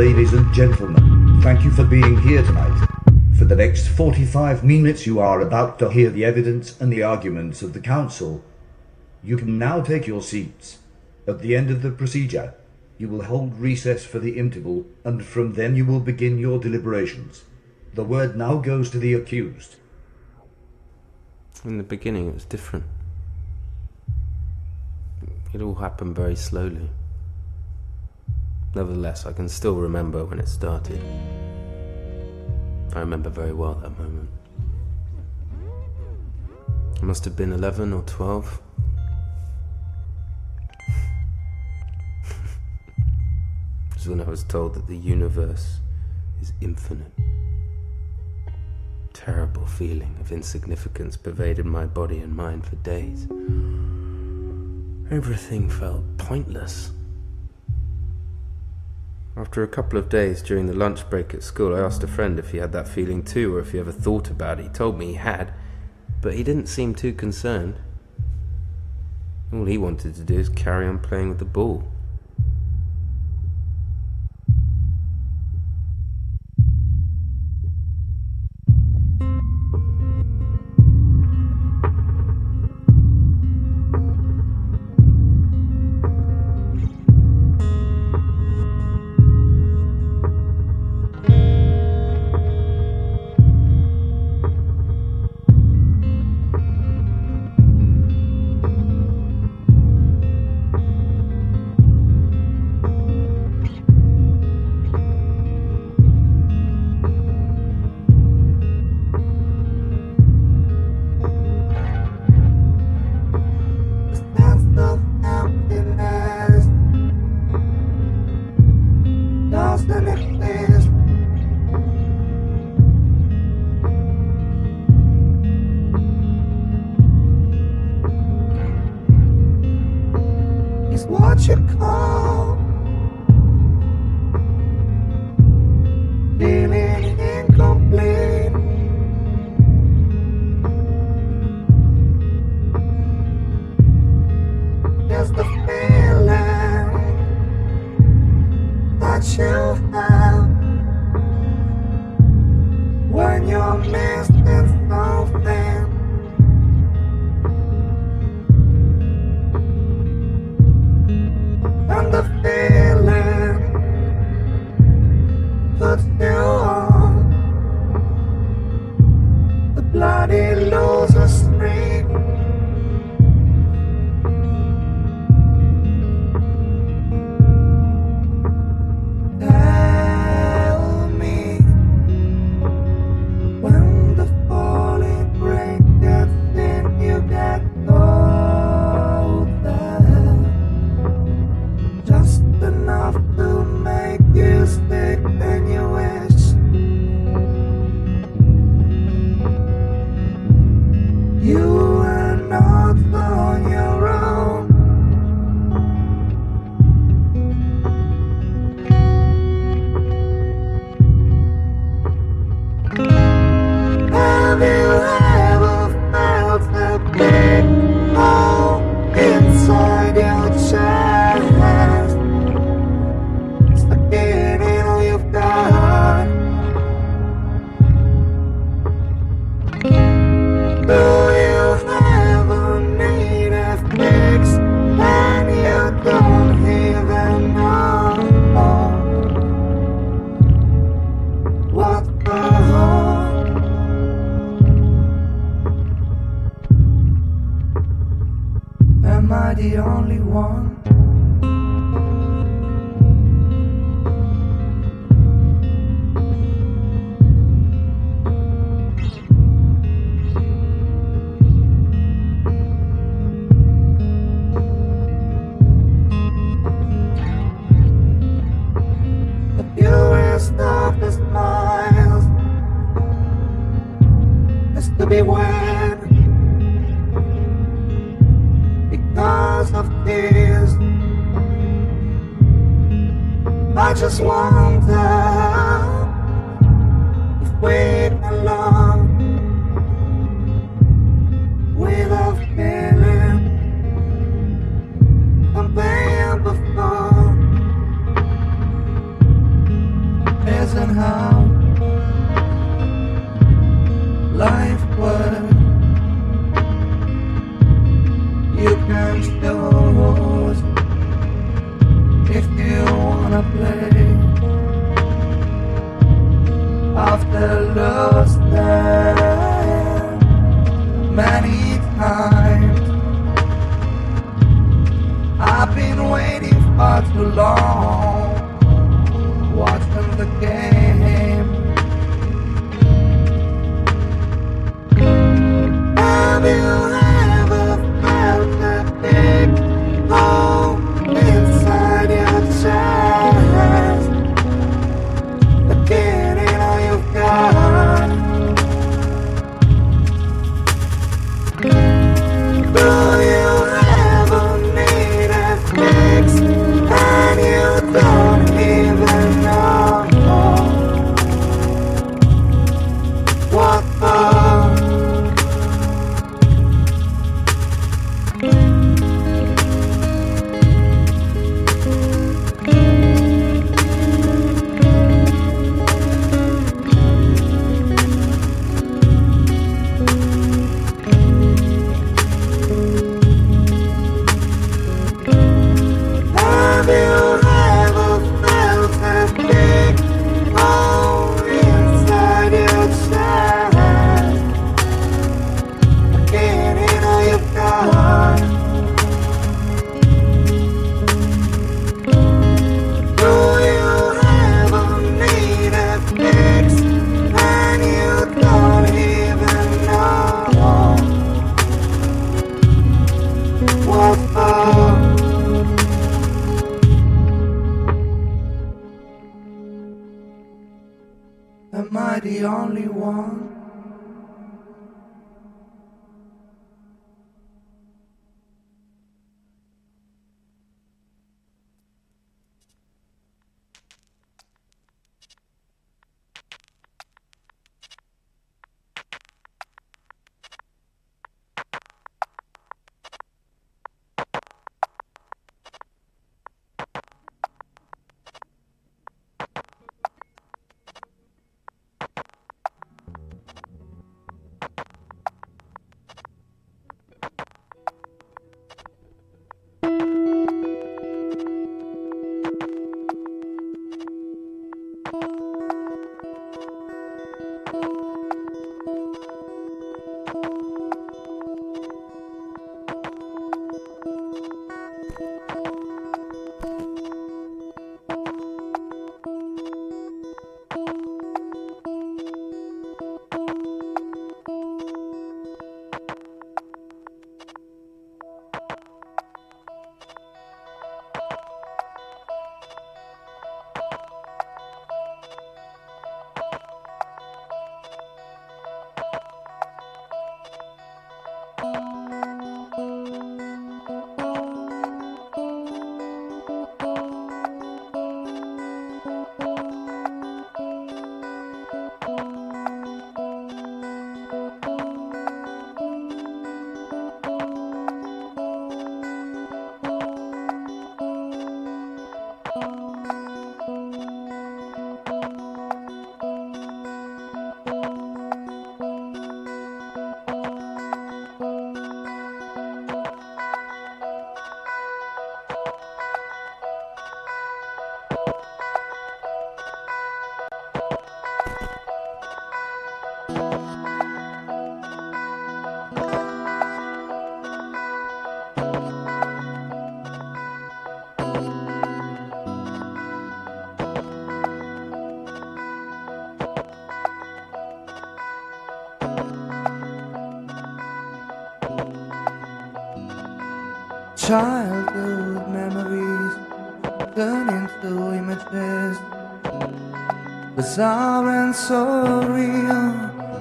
Ladies and gentlemen, thank you for being here tonight. For the next 45 minutes you are about to hear the evidence and the arguments of the counsel. You can now take your seats. At the end of the procedure, you will hold recess for the interval, and from then you will begin your deliberations. The word now goes to the accused. In the beginning it was different. It all happened very slowly. Nevertheless, I can still remember when it started. I remember very well that moment. I must have been 11 or 12. It was when I was told that the universe is infinite. Terrible feeling of insignificance pervaded my body and mind for days. Everything felt pointless. After a couple of days during the lunch break at school, I asked a friend if he had that feeling too, or if he ever thought about it. He told me he had, but he didn't seem too concerned. All he wanted to do is carry on playing with the ball. What you call feeling incomplete. Just the feeling that you have when you're missing something. And the feeling puts you on the bloody loser street. Tell me when the falling rain gets in, you get just enough to make you stick, and you wish you were not on your own. Have you ever felt a big hole inside your chest? Getting all you've got. Do you ever need a fix and you don't even know what's wrong? Am I the only one? Of the smiles is to be wet because of tears. I just wonder if we belong with a feeling I'm paying before. game's yours if you wanna play. After lost them many times, I've been waiting far too long, watching the game. Have you ever felt that big hole inside your chest? The feeling all you've got. Do you ever need a fix and you don't even know what for? Have you ever felt that big hole inside your chest? Again, in all you've got. Do you ever need a fix and you don't even know what for? Am I the only one? Childhood memories turn into images, bizarre and so real,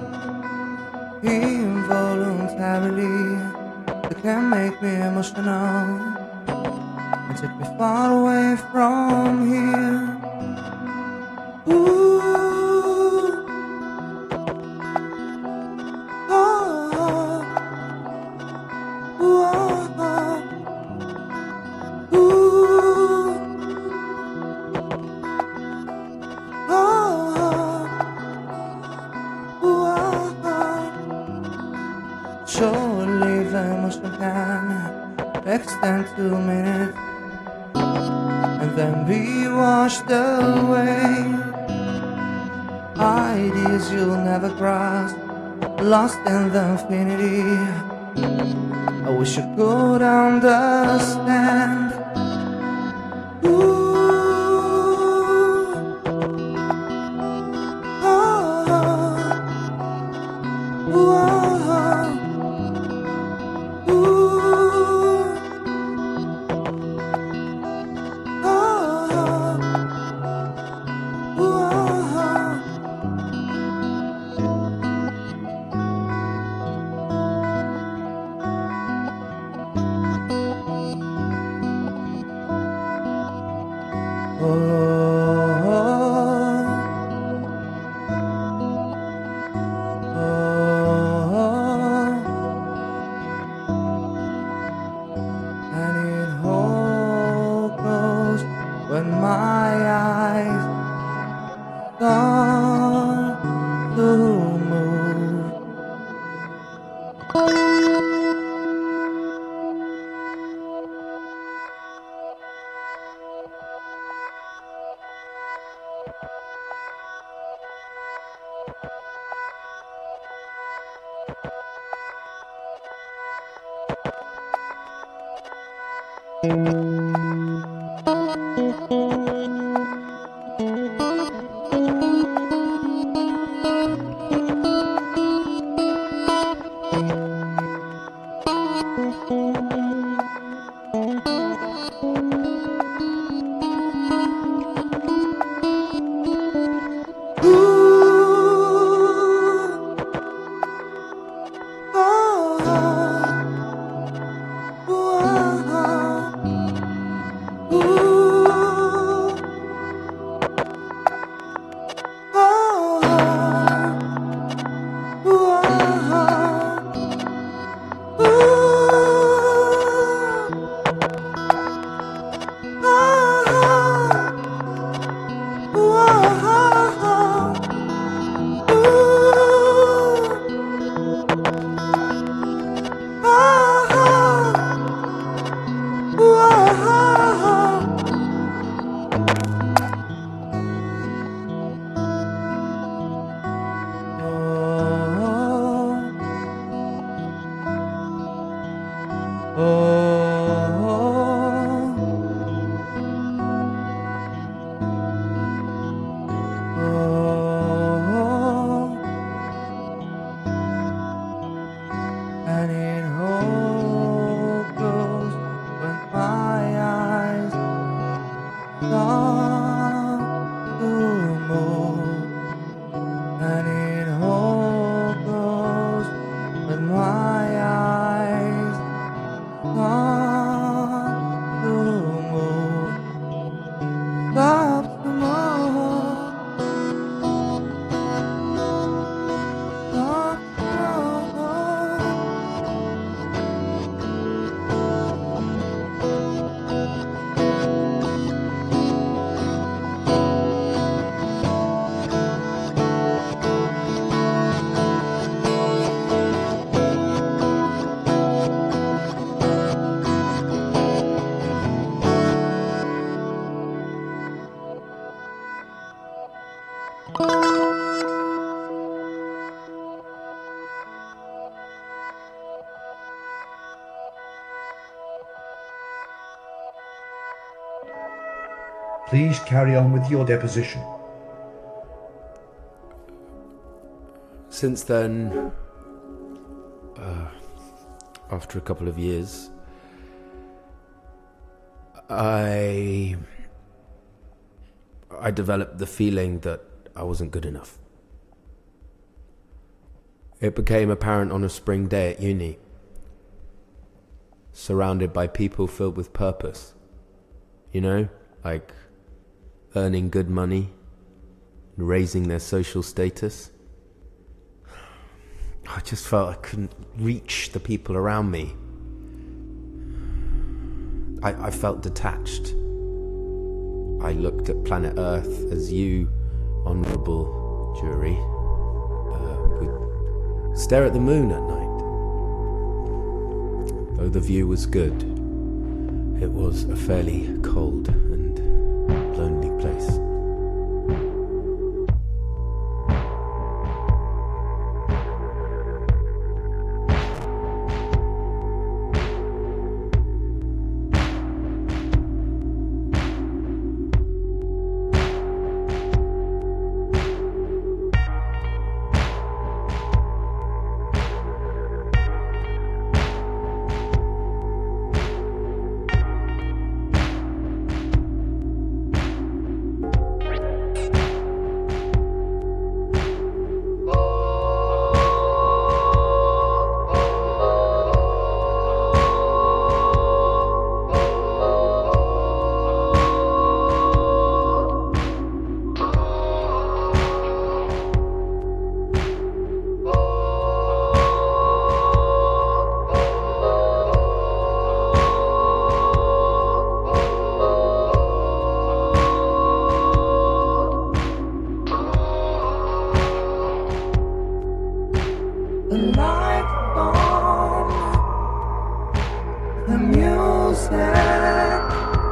involuntarily. They can make me emotional and take me far away from here. Ooh. Surely the emotion can extend 2 minutes and then be washed away. Ideas you'll never grasp, lost in the infinity. I wish you could understand. Ooh. And it all goes when my eyes start to move. And it all goes when my eyes start to move. And it all goes when my eyes start to move. Stop to move. Stop to move. Please carry on with your deposition. Since then, after a couple of years, I developed the feeling that I wasn't good enough. It became apparent on a spring day at uni, surrounded by people filled with purpose. You know, like earning good money, raising their social status. I just felt I couldn't reach the people around me. I felt detached. I looked at planet Earth as you, honourable jury, would stare at the moon at night. Though the view was good, It was a fairly cold and lonely place. The lights on, the music,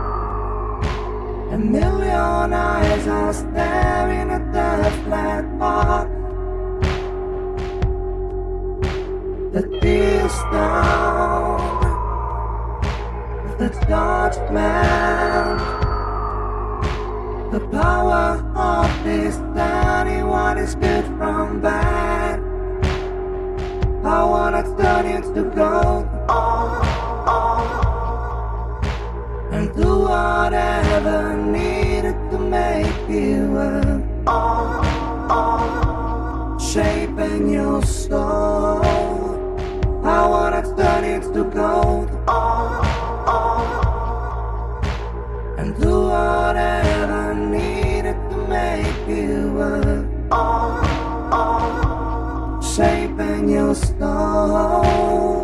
a million eyes are staring at the flat box. The tears down, the judgment, the power of this study, what is good from bad. I wanna turn it to gold, and do whatever needed to make you shaping your soul. I wanna turn it to gold, and do whatever needed to make you shaping your soul.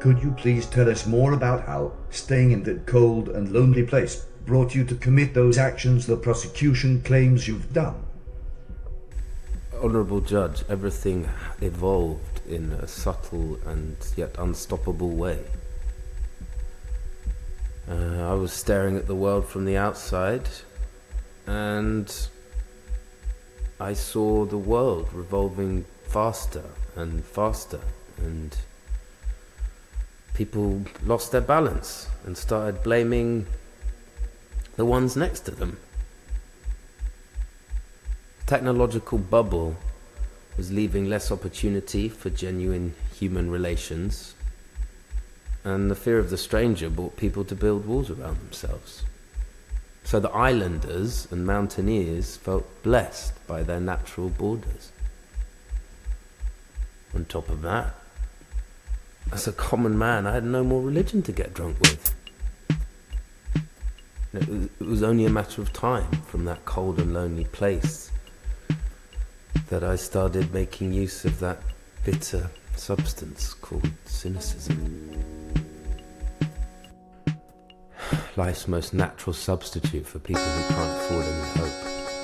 Could you please tell us more about how staying in that cold and lonely place brought you to commit those actions the prosecution claims you've done? Honourable Judge, everything evolved in a subtle and yet unstoppable way. I was staring at the world from the outside, and I saw the world revolving faster and faster, and people lost their balance and started blaming the ones next to them. The technological bubble was leaving less opportunity for genuine human relations, and the fear of the stranger brought people to build walls around themselves. So the islanders and mountaineers felt blessed by their natural borders. On top of that, as a common man, I had no more religion to get drunk with. It was only a matter of time from that cold and lonely place that I started making use of that bitter substance called cynicism. Life's most natural substitute for people who can't afford any hope.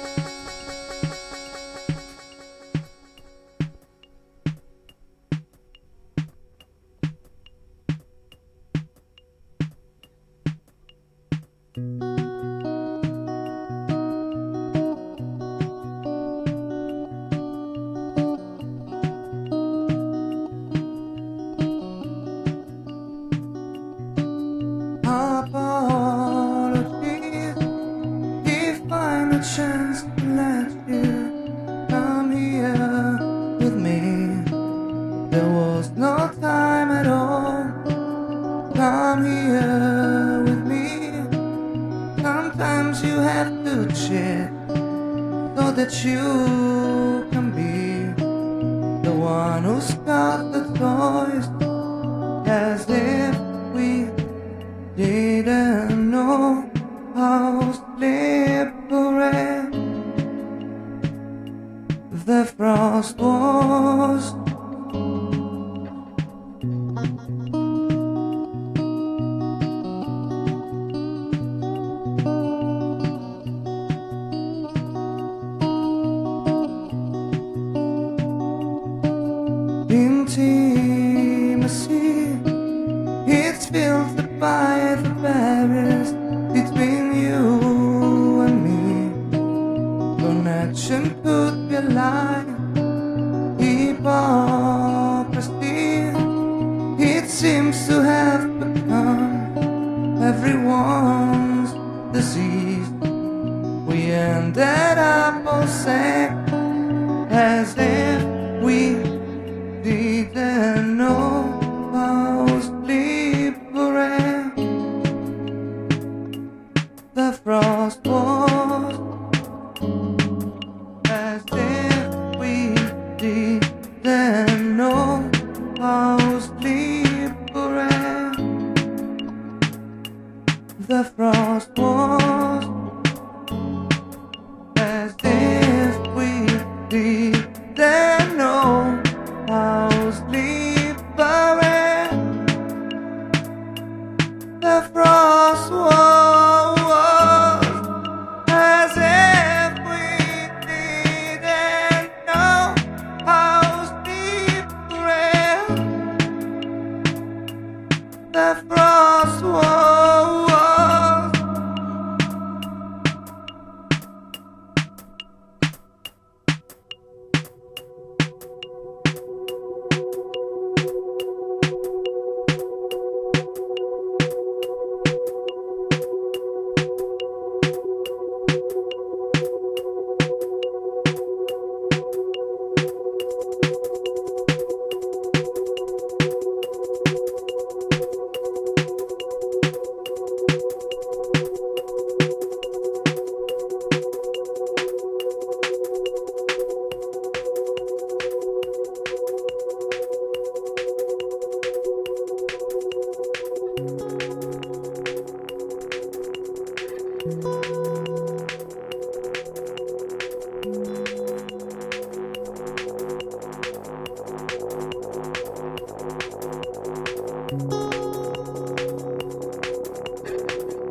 Apologies if I'm a chance to let you come here with me. There was no time at all. Come here with me. Sometimes you have to cheat so that you can be the one who's got the toys, as if we didn't know how slippery the frost was. Intimacy, it's filtered by the barriers between you and me. Connection could be a lie, hypocrisy. It seems to have become everyone's disease. We ended up all sick, as if we didn't know how slippery the frost was, as if we didn't know how slippery the frost was, as if we didn't know how slippery the frost was, as if we didn't know how slippery the frost was.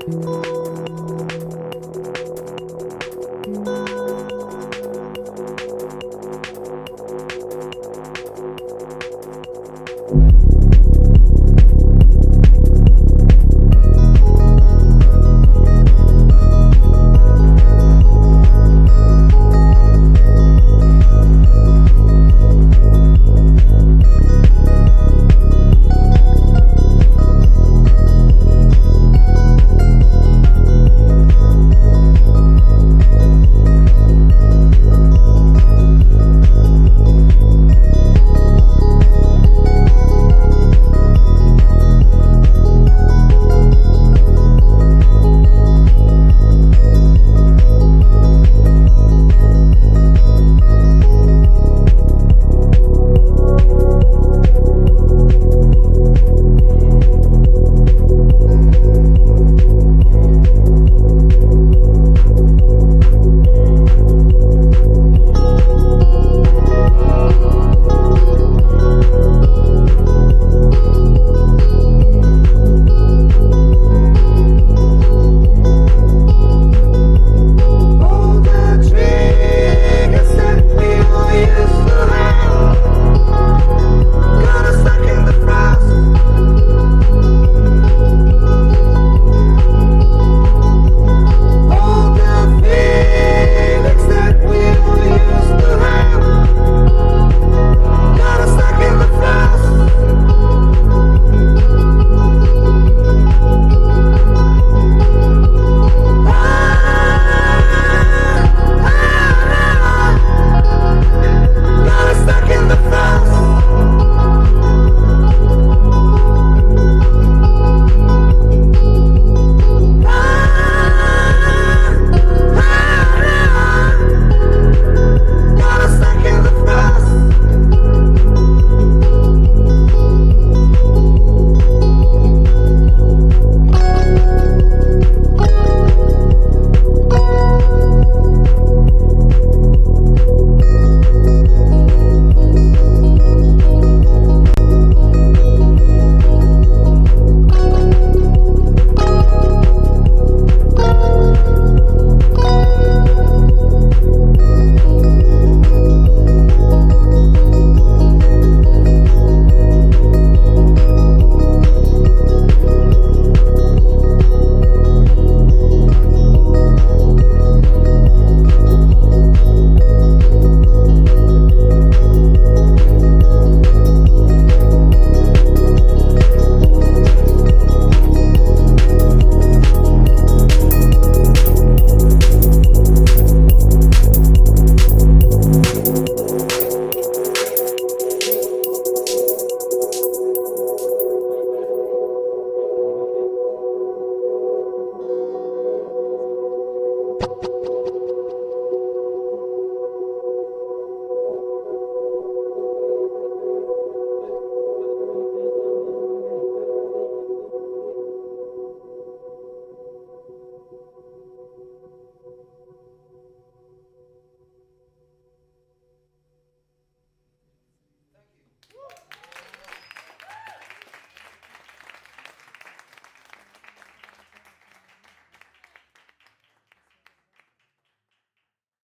you